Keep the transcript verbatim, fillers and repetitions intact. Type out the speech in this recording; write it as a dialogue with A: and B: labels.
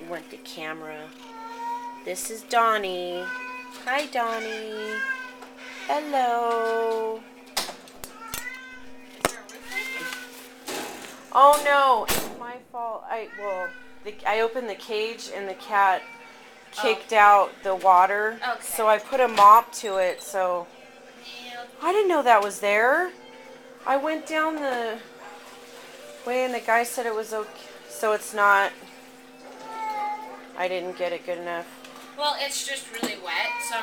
A: want the camera. This is Donnie. Hi, Donnie. Hello. Oh no, it's my fault. I well, the, I opened the cage and the cat kicked oh. out the water. Okay. So I put a mop to it. So I didn't know that was there. I went down the way and the guy said it was okay. So it's not. I didn't get it good enough.
B: Well, it's just really wet. So